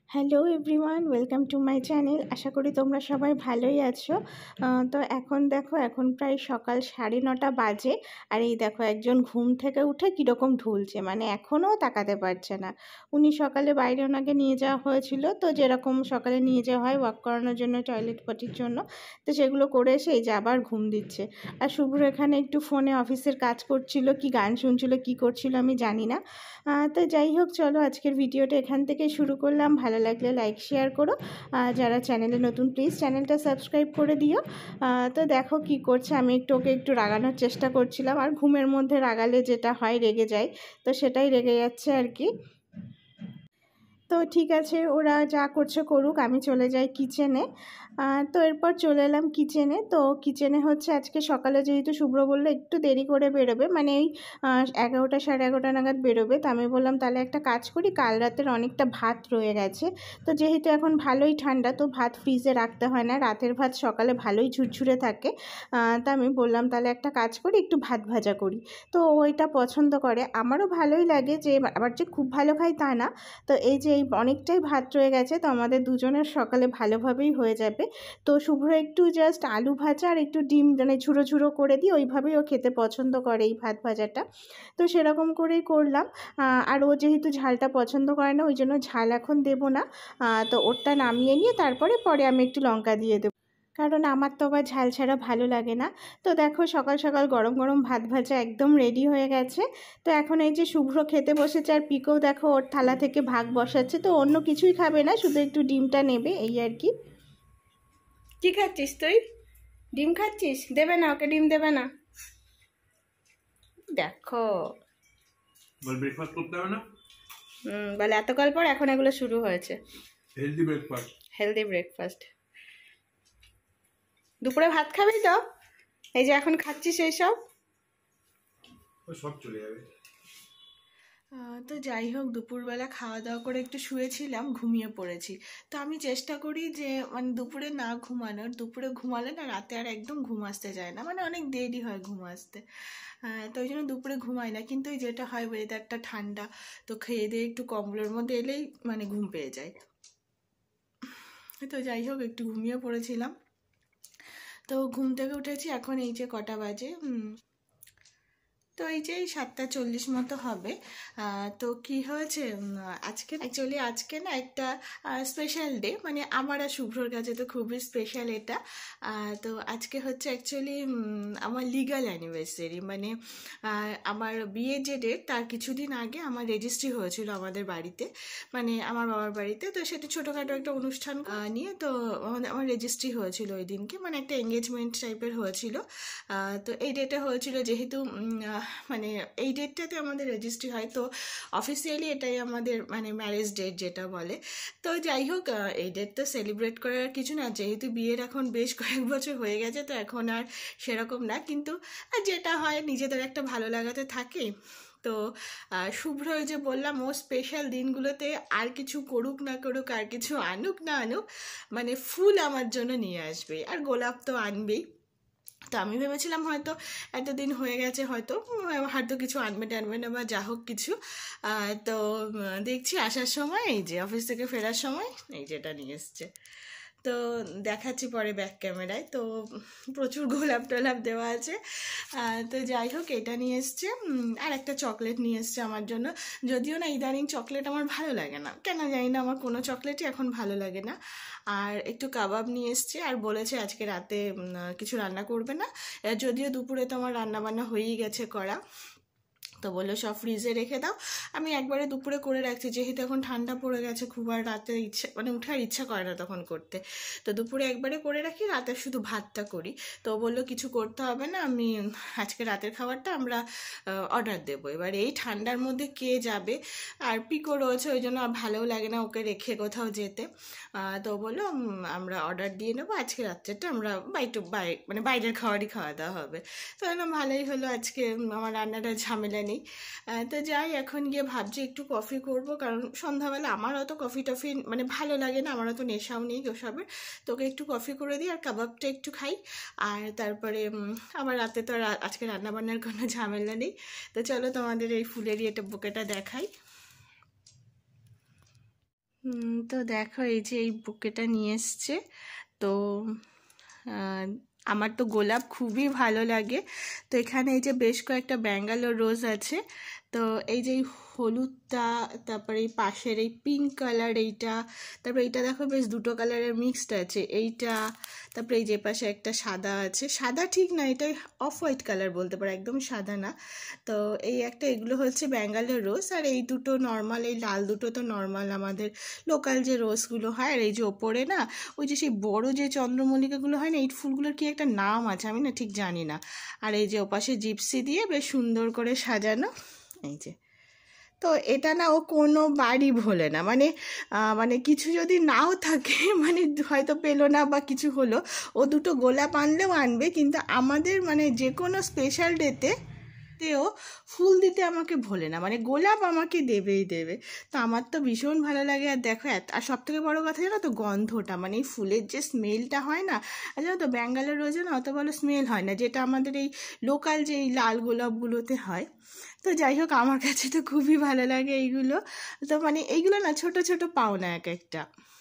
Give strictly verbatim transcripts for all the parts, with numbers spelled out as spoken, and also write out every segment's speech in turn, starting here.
Hello everyone, welcome to my channel. আশা করি তোমরা সবাই ভালোই আছো। তো এখন দেখো, এখন প্রায় সকাল সাড়ে নটা বাজে। আর এই দেখো একজন ঘুম থেকে উঠে কীরকম ঢুলছে, মানে এখনও তাকাতে পারছে না। উনি সকালে বাইরে ওনাকে নিয়ে যাওয়া হয়েছিল, তো যেরকম সকালে নিয়ে যাওয়া হয় ওয়াক করানোর জন্য, টয়লেট পটির জন্য, তো সেগুলো করে এসে এই যে আবার ঘুম দিচ্ছে। আর শুভ্র এখানে একটু ফোনে অফিসের কাজ করছিল, কি গান শুনছিল, কি করছিল আমি জানি না। তো যাই হোক, চলো আজকের ভিডিওটা এখান থেকে শুরু করলাম। ভালো লাগলে লাইক শেয়ার করো, যারা চ্যানেলে নতুন প্লিজ চ্যানেলটা সাবস্ক্রাইব করে দিও। তো দেখো কি করছে, আমি একটু ওকে একটু রাগানোর চেষ্টা করছিলাম। আর ঘুমের মধ্যে রাগালে যেটা হয়, রেগে যায়, তো সেটাই রেগে যাচ্ছে আর কি। তো ঠিক আছে, ওরা যা করছে করুক, আমি চলে যাই কিচেনে। তো এরপর চলে এলাম কিচেনে। তো কিচেনে হচ্ছে আজকে সকালে যেহেতু শুভ্র বললো একটু দেরি করে বেরোবে, মানে এই এগারোটা সাড়ে এগারোটা নাগাদ বেরোবে। তো আমি বললাম তাহলে একটা কাজ করি, কাল রাতের অনেকটা ভাত রয়ে গেছে, তো যেহেতু এখন ভালোই ঠান্ডা, তো ভাত ফ্রিজে রাখতে হয় না, রাতের ভাত সকালে ভালোই ঝুরঝুরে থাকে। তা আমি বললাম তাহলে একটা কাজ করি, একটু ভাত ভাজা করি। তো ওইটা পছন্দ করে, আমারও ভালোই লাগে, যে আবার যে খুব ভালো খাই তা না। তো এই যে এই অনেকটাই ভাত রয়ে গেছে, তো আমাদের দুজনের সকালে ভালোভাবেই হয়ে যাবে। তো শুভ্র একটু জাস্ট আলু ভাজা আর একটু ডিম মানে ঝুড়ো ঝুড়ো করে দিই, ওইভাবেই ও খেতে পছন্দ করে এই ভাত ভাজাটা। তো সেরকম করেই করলাম। আর ও যেহেতু ঝালটা পছন্দ করে না, ওই জন্য ঝাল এখন দেবো না। তো ওরটা নামিয়ে নিয়ে তারপরে পরে আমি একটু লঙ্কা দিয়ে দেবো, কারণ আমার তো আবার ঝাল ছাড়া ভালো লাগে না। তো দেখো সকাল সকাল গরম গরম ভাত ভাজা একদম রেডি হয়ে গেছে। তো এখন এই যে শুভ্র খেতে বসেছে, আর পিকেও দেখো ওর থালা থেকে ভাগ বসাচ্ছে। তো অন্য কিছুই খাবে না, শুধু একটু ডিমটা নেবে, এই আর কি। কি খাচ্ছিস তুই? ডিম খাচ্ছিস? দেবে না ওকে, ডিম দেবে না। দেখো ব্রেকফাস্ট করতে হবে না। হুম বলে এতকাল পর এখন এগুলো শুরু হয়েছে। Healthy breakfast, healthy breakfast. দুপুরে ভাত খাবি তো? এই যে এখন খাচ্ছিস এইসব, সব চলে যাবে। তো যাই হোক, দুপুরবেলা খাওয়া দাওয়া করে একটু শুয়েছিলাম, ঘুমিয়ে পড়েছি। তো আমি চেষ্টা করি যে মানে দুপুরে না ঘুমানোর, দুপুরে ঘুমালে না রাতে আর একদম ঘুম আসতে যায় না, মানে অনেক দেরি হয় ঘুম আসতে। তো ওই জন্য দুপুরে ঘুমাই না। কিন্তু ওই যেটা হয়, ওয়েদারটা ঠান্ডা, তো খেয়ে দিয়ে একটু কম্বলের মধ্যে এলেই মানে ঘুম পেয়ে যায়। তো যাই হোক, একটু ঘুমিয়ে পড়েছিলাম। তো ঘুম থেকে উঠেছি, এখন এই যে কটা বাজে, তো এই যে সাতটা চল্লিশ মতো হবে। তো কি হয়েছে আজকে, অ্যাকচুয়ালি আজকে না একটা স্পেশাল ডে, মানে আমার আর শুভ্রর কাছে তো খুবই স্পেশাল এটা। তো আজকে হচ্ছে অ্যাকচুয়ালি আমার লিগাল অ্যানিভার্সারি, মানে আমার বিয়ে যে ডেট তার কিছুদিন আগে আমার রেজিস্ট্রি হয়েছিল আমাদের বাড়িতে, মানে আমার বাবার বাড়িতে। তো সেটা ছোটোখাটো একটা অনুষ্ঠান নিয়ে, তো আমার রেজিস্ট্রি হয়েছিল ওই দিনকে, মানে একটা এঙ্গেজমেন্ট টাইপের হয়েছিল। তো এই ডেটে হয়েছিল, যেহেতু মানে এই ডেটটাতে আমাদের রেজিস্ট্রি হয়, তো অফিসিয়ালি এটাই আমাদের মানে ম্যারেজ ডেট যেটা বলে। তো যাই হোক, এই ডেট তো সেলিব্রেট করার কিছু না, যেহেতু বিয়ের এখন বেশ কয়েক বছর হয়ে গেছে, তো এখন আর সেরকম না, কিন্তু যেটা হয় নিজেদের একটা ভালো লাগাতে থাকে। তো শুভ্র ওই যে বললাম, ও স্পেশাল দিনগুলোতে আর কিছু করুক না করুক, আর কিছু আনুক না আনুক, মানে ফুল আমার জন্য নিয়ে আসবে, আর গোলাপ তো আনবেই। তো আমি ভেবেছিলাম হয়তো এতদিন হয়ে গেছে, হয়তো হয়তো কিছু আনবে টানবে না বা যা হোক কিছু। তো দেখছি আসার সময়, এই যে অফিস থেকে ফেরার সময় এই যেটা নিয়ে এসছে, তো দেখাচ্ছি পরে ব্যাক ক্যামেরায়। তো প্রচুর গোলাপ টোলাপ দেওয়া আছে। তো যাই হোক, এটা নিয়ে এসছে, আর একটা চকলেট নিয়ে এসছে আমার জন্য। যদিও না ইদানিং চকলেট আমার ভালো লাগে না, কেন জানি না, আমার কোনো চকলেটই এখন ভালো লাগে না। আর একটু কাবাব নিয়ে এসছে, আর বলেছে আজকে রাতে কিছু রান্না করবে না, যদিও দুপুরে তো আমার রান্নাবান্না হয়েই গেছে করা। তো বললো সব ফ্রিজে রেখে দাও, আমি একবারে দুপুরে করে রাখছি, যেহেতু এখন ঠান্ডা পড়ে গেছে, খুব আর রাতে ইচ্ছা মানে উঠার ইচ্ছা করে না তখন করতে। তো দুপুরে একবারে করে রাখি, রাতে শুধু ভাতটা করি। তো বললো কিছু করতে হবে না, আমি আজকে রাতের খাবারটা আমরা অর্ডার দেবো। এবার এই ঠান্ডার মধ্যে কে যাবে, আর পিকো রয়েছে, ওই জন্য ভালোও লাগে না ওকে রেখে কোথাও যেতে। তো বললো আমরা অর্ডার দিয়ে নেবো, আজকে রাত্রেটা আমরা বাইটু বাই মানে বাইরের খাবারই খাওয়া দাওয়া হবে। তো বললাম ভালোই হলো, আজকে আমার রান্নাটা ঝামেলা নেই। তো যাই, এখন গিয়ে ভাবছি একটু কফি করব, কারণ সন্ধ্যাবেলা আমার অত কফি টফি মানে ভালো লাগে না, আমার অত নেশাও নেই ওসবের। তোকে একটু কফি করে দিই, আর কাবাবটা একটু খাই, আর তারপরে আমার রাতে তো আজকে রান্নাবান্নার কোনো ঝামেলা নেই। তো চলো তোমাদের এই ফুলেরই এটা বুকেটা দেখাই। উম, তো দেখো এই যে এই বুকেটা নিয়ে এসছে। তো আহ, আমার তো গোলাপ খুবই ভালো লাগে। তো এখানে এই যে বেশ কয়েকটা ব্যাঙ্গালোর রোজ আছে। তো এই যে এই হলুদটা, তারপরে এই পাশের এই পিঙ্ক কালার এইটা, তারপরে এইটা দেখো বেশ দুটো কালারের মিক্সড আছে এইটা, তারপরে এই যে পাশে একটা সাদা আছে, সাদা ঠিক না, এটা অফ হোয়াইট কালার বলতে পারো, একদম সাদা না। তো এই একটা, এগুলো হচ্ছে ব্যাঙ্গালোর রোজ। আর এই দুটো নর্মাল, এই লাল দুটো তো নর্মাল আমাদের লোকাল যে রোজগুলো হয়। আর এই যে ওপরে না ওই যে সেই বড় যে চন্দ্রমল্লিকাগুলো হয় না, এই ফুলগুলোর কি একটা নাম আছে, আমি না ঠিক জানি না। আর এই যে ওপাশে জিপসি দিয়ে বেশ সুন্দর করে সাজানো এই যে। তো এটা না ও কোনো বাড়ি ভোলে না, মানে আহ, মানে কিছু যদি নাও থাকে মানে হয়তো পেলো না বা কিছু হলো, ও দুটো গোলাপ আনলেও আনবে, কিন্তু আমাদের মানে যে কোনো স্পেশাল ডেতে তেও ফুল দিতে আমাকে ভোলে না, মানে গোলাপ আমাকে দেবেই দেবে। তো আমার তো ভীষণ ভালো লাগে। আর দেখো এত, আর সব থেকে বড়ো কথা জানো তো, গন্ধটা, মানে এই ফুলের যে স্মেলটা হয় না, আর জানো তো ব্যাঙ্গালোর রোজে না অত ভালো স্মেল হয় না, যেটা আমাদের এই লোকাল যে এই লাল গোলাপগুলোতে হয়। তো যাই হোক, আমার কাছে তো খুবই ভালো লাগে এইগুলো। তো মানে এইগুলো না ছোট ছোট পাওনা এক একটা।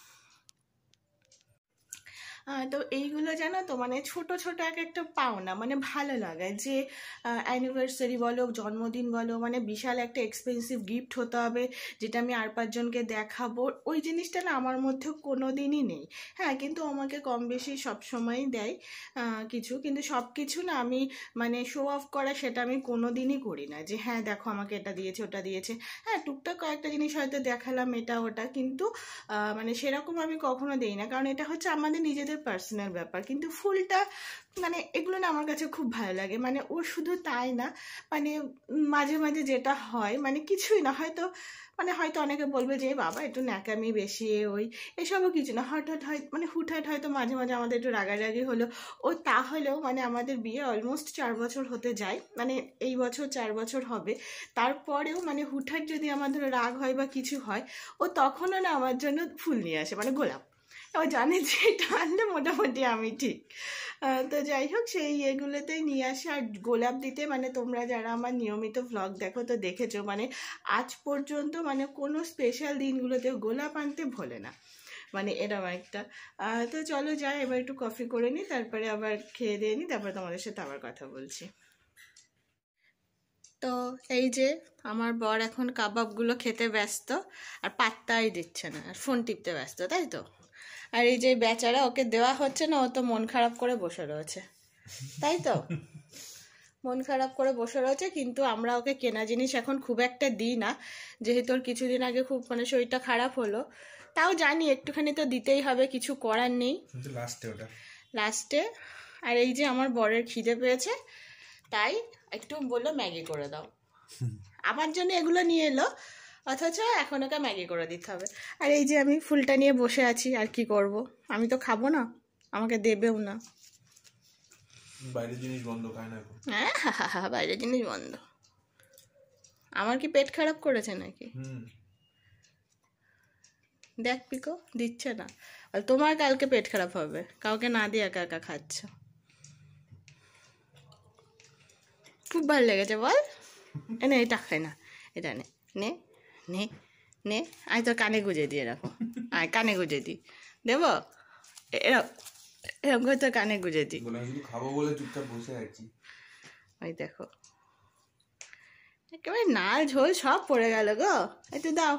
আহ, তো এইগুলো জানো তো মানে ছোট ছোট এক একটা পাওনা, মানে ভালো লাগে যে অ্যানিভার্সারি বলো, জন্মদিন বলো, মানে বিশাল একটা এক্সপেন্সিভ গিফট হতে হবে যেটা আমি আর পাঁচজনকে দেখাবো, ওই জিনিসটা না আমার মধ্যে কোনো দিনই নেই। হ্যাঁ, কিন্তু আমাকে কম বেশি সবসময়ই দেয় আহ, কিছু, কিন্তু সব কিছু না আমি মানে শো অফ করা সেটা আমি কোনো দিনই করি না, যে হ্যাঁ দেখো আমাকে এটা দিয়েছে ওটা দিয়েছে। হ্যাঁ, টুকটাক কয়েকটা জিনিস হয়তো দেখালাম এটা ওটা, কিন্তু আহ, মানে সেরকম আমি কখনো দেই না, কারণ এটা হচ্ছে আমাদের নিজেদের পার্সোনাল ব্যাপার। কিন্তু ফুলটা মানে এগুলো না আমার কাছে খুব ভালো লাগে। মানে ও শুধু তাই না, মানে মাঝে মাঝে যেটা হয়, মানে কিছুই না হয়তো, মানে হয়তো অনেকে বলবে যে বাবা একটু ন্যাকামি বেশি, ওই এসবও কিছু না, হঠাৎ হয় মানে হুটহাট হয়তো মাঝে মাঝে আমাদের একটু রাগারাগি হলো, ও তাহলেও মানে আমাদের বিয়ে অলমোস্ট চার বছর হতে যায়, মানে এই বছর চার বছর হবে, তারপরেও মানে হুটহাট যদি আমাদের রাগ হয় বা কিছু হয়, ও তখনও না আমার জন্য ফুল নিয়ে আসে, মানে গোলাপ। ও জানে যে এটা আনলে মোটামুটি আমি ঠিক। আহ, তো যাই হোক, সেই ইয়েগুলোতেই নিয়ে আসে। আর গোলাপ দিতে মানে তোমরা যারা আমার নিয়মিত ভ্লগ দেখো তো দেখেছো, মানে আজ পর্যন্ত মানে কোনো স্পেশাল দিনগুলোতে গোলাপ আনতে ভোলে না, মানে এরকম একটা। আহ, তো চলো যাই, এবার একটু কফি করে নিই, তারপরে আবার খেয়ে দিয়ে নিই, তারপরে তোমাদের সাথে আবার কথা বলছি। তো এই যে আমার বর এখন কাবাবগুলো খেতে ব্যস্ত, আর পাত্তাই দিচ্ছে না, আর ফোন টিপতে ব্যস্ত, তাই তো। আর এই যে বেচারা, ওকে দেওয়া হচ্ছে না, ও তো মন খারাপ করে বসে রয়েছে, তাই তো। মন খারাপ করে বসে রয়েছে, কিন্তু আমরা ওকে কেনা জিনিস এখন খুব একটা দিই না, যেহেতু ওর কিছুদিন আগে খুব মানে শরীরটা খারাপ হলো, তাও জানি একটুখানি তো দিতেই হবে, কিছু করার নেই লাস্টে ওটা লাস্টে। আর এই যে আমার বরের খিদে পেয়েছে, তাই একটু বললো ম্যাগি করে দাও, আমার জন্য এগুলো নিয়ে এলো, অথচ এখন ওকে ম্যাগি করে দিতে হবে। আর এই যে আমি ফুলটা নিয়ে বসে আছি, আর কি করব, আমি তো খাবো না, আমাকে দেবেও না। বাইরের জিনিস বন্ধ খায় না এখন। হ্যাঁ, হা হা হা, বাইরের জিনিস বন্ধ। আমার কি পেট খারাপ করেছে নাকি? হুম দেখ পিকো, দিচ্ছে না। আর তোমার কালকে পেট খারাপ হবে, কাউকে না দিয়ে একা একা খাচ্ছ। খুব ভালো লেগেছে বল, এনে এটা খাই না, এটা নে নে নে নে, আয় তোর কানে গুঁজে দিয়ে রাখো, আয় কানে গুঁজে দিই, দেবো এরকম এরকম করে তোর কানে গুঁজে দিই। শুধু খাবো বলে চুপচাপ বসে আছি। ওই দেখো একেবারে নাল ঝোল সব পড়ে গেল গো, একটু দাও।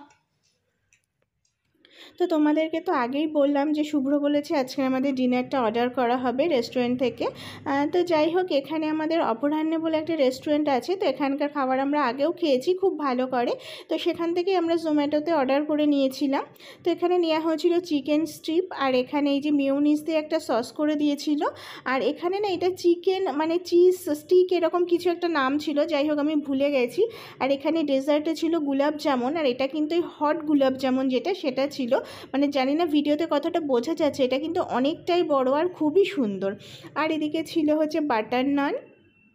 তো তোমাদেরকে তো আগেই বললাম যে শুভ্র বলেছে আজকে আমাদের ডিনারটা অর্ডার করা হবে রেস্টুরেন্ট থেকে। তো যাই হোক, এখানে আমাদের অপরাহ্নে বলে একটা রেস্টুরেন্ট আছে, তো এখানকার খাবার আমরা আগেও খেয়েছি, খুব ভালো করে। তো সেখান থেকেই আমরা জোম্যাটোতে অর্ডার করে নিয়েছিলাম। তো এখানে নেওয়া হয়েছিল চিকেন স্ট্রিপ, আর এখানে এই যে মিউনিস দিয়ে একটা সস করে দিয়েছিল, আর এখানে না এটা চিকেন মানে চিজ স্টিক এরকম কিছু একটা নাম ছিল, যাই হোক আমি ভুলে গেছি। আর এখানে ডেজার্টে ছিল গুলাব জামুন, আর এটা কিন্তু হট গুলাব জামুন যেটা, সেটা ছিল, মানে জানি না ভিডিওতে কতটা বোঝা যাচ্ছে, এটা কিন্তু অনেকটাই বড় আর খুবই সুন্দর। আর এদিকে ছিল হচ্ছে বাটার নান,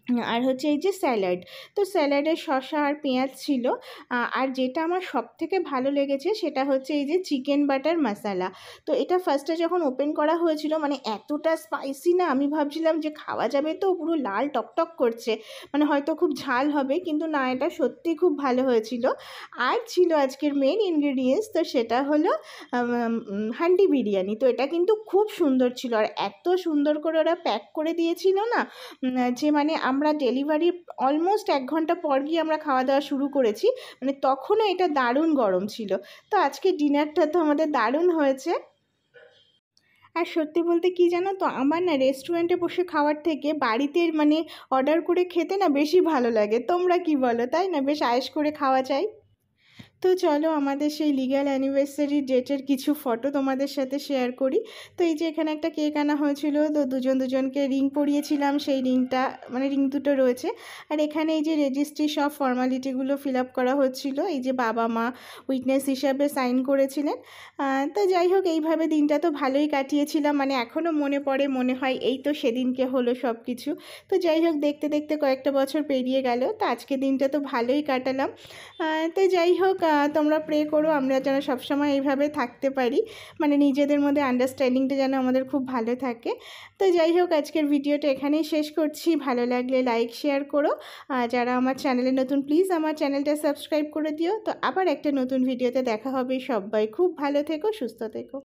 আর হচ্ছে এই যে স্যালাড, তো স্যালাডে শসা আর পেঁয়াজ ছিল। আর যেটা আমার সব থেকে ভালো লেগেছে সেটা হচ্ছে এই যে চিকেন বাটার মশালা। তো এটা ফার্স্টে যখন ওপেন করা হয়েছিল মানে এতটা স্পাইসি না, আমি ভাবছিলাম যে খাওয়া যাবে, তো পুরো লাল টকটক করছে, মানে হয়তো খুব ঝাল হবে, কিন্তু না, এটা সত্যিই খুব ভালো হয়েছিল। আর ছিল আজকের মেন ইনগ্রেডিয়েন্টস, তো সেটা হলো হান্ডি বিরিয়ানি। তো এটা কিন্তু খুব সুন্দর ছিল, আর এত সুন্দর করে ওরা প্যাক করে দিয়েছিল না, যে মানে আমরা ডেলিভারি অলমোস্ট এক ঘন্টা পর গিয়ে আমরা খাওয়া দাওয়া শুরু করেছি, মানে তখনও এটা দারুণ গরম ছিল। তো আজকে ডিনারটা তো আমাদের দারুণ হয়েছে। আর সত্যি বলতে কি জানো তো, আমার না রেস্টুরেন্টে বসে খাওয়ার থেকে বাড়িতে মানে অর্ডার করে খেতে না বেশি ভালো লাগে। তোমরা কি বলো, তাই না? বেশ আয়েশ করে খাওয়া যায়। তো চলো আমাদের সেই লিগ্যাল অ্যানিভার্সারি ডেটের কিছু ফটো তোমাদের সাথে শেয়ার করি। তো এই যে এখানে একটা কেক আনা হয়েছিল, তো দুজন দুজনকে রিং পরিয়েছিলাম, সেই রিংটা মানে রিং দুটো রয়েছে। আর এখানে এই যে রেজিস্ট্রি সব ফর্মালিটিগুলো ফিল আপ করা হচ্ছিল, এই যে বাবা মা উইটনেস হিসাবে সাইন করেছিলেন। তো যাই হোক, এইভাবে দিনটা তো ভালোই কাটিয়েছিলাম, মানে এখনও মনে পড়ে, মনে হয় এই তো সেদিনকে হলো সব কিছু। তো যাই হোক, দেখতে দেখতে কয়েকটা বছর পেরিয়ে গেল, তো আজকে দিনটা তো ভালোই কাটালাম। তো যাই হোক, তোমরা প্রে করো আমরা যেন সবসময় এইভাবে থাকতে পারি, মানে নিজেদের মধ্যে আন্ডারস্ট্যান্ডিংটা যেন আমাদের খুব ভালো থাকে। তো যাই হোক, আজকের ভিডিওটা এখানেই শেষ করছি। ভালো লাগলে লাইক শেয়ার করো, যারা আমার চ্যানেলে নতুন প্লিজ আমার চ্যানেলটা সাবস্ক্রাইব করে দিও। তো আবার একটা নতুন ভিডিওতে দেখা হবে। সবাই খুব ভালো থেকো, সুস্থ থেকো।